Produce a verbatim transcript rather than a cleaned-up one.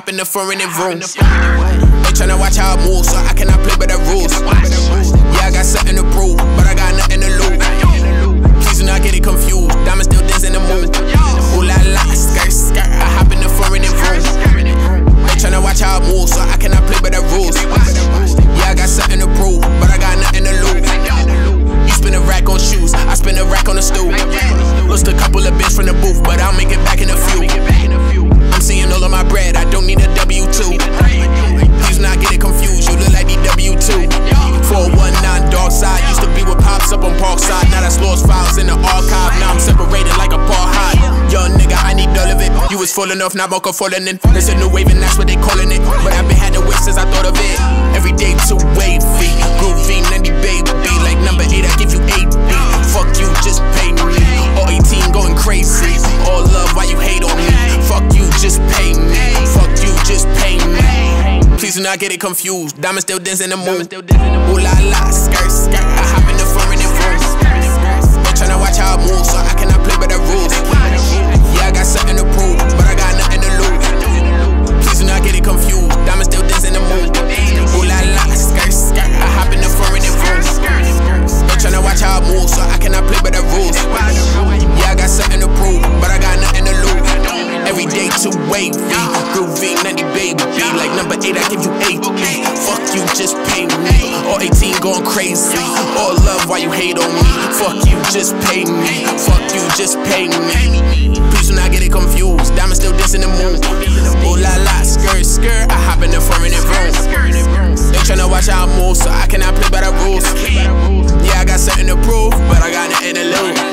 hop in the foreign room. They tryna watch how I move, so I cannot play by the rules. Yeah, I got something to prove, but I got nothing to lose. Please do not get it confused. Diamonds still dance in the moon. Ooh la la, skirt, skirt. I hop in the foreign room. They tryna watch how I move, so I cannot play by the rules. Yeah, I got something to prove, but I got nothing to lose. You spend a rack on shoes, I spend a rack on the stool. Lost a couple of bits from the booth, but I'll make it back in a few. I'm seeing all of my bread, I don't need a W two. Please not get it confused, you look like the W two. four one nine dark side, used to be with Pops up on Parkside. Now that's lost files in the archive, now I'm separated like a apartheid. Young nigga, I need all of it. You was falling off, now Mocha falling in. There's a new wave and that's what they calling it. But I've been had to wait since I thought of it. Every day too wavy, groovy, ninety baby. Like number eight, I give you eight B. Fuck you, just pay me. All eighteen going crazy. All love, why you hate on me? Fuck you, just pay me. Fuck you, just pay me. Please do not get it confused. Diamonds still dance in the moon. Ooh la la, skirt, skirt. I hop in the foreign room. They tryna watch how I move, so I cannot play by the rules. Yeah, I got something to prove, but I got nothing to lose. Please do not get it confused. Diamonds still dance in the moon. Ooh la la, skirt, skirt. I hop in the foreign room. They tryna watch how I move, so I cannot play by the rules. Yeah, I got something to prove, but I got nothing to lose. Every day too wavy, groovy, ninety baby. Like number eight, I give you eight B. Fuck you, just pay me. All eighteen going crazy. All love, why you hate on me? Fuck you, just pay me. Fuck you, just pay me. Please do not get it confused. Diamonds still dancing in the moon. Ooh la la, skirt, skirt. I hop in the foreign room. They tryna watch how I move, so I cannot play by the rules. Yeah, I got something to prove, but I got nothing to lose.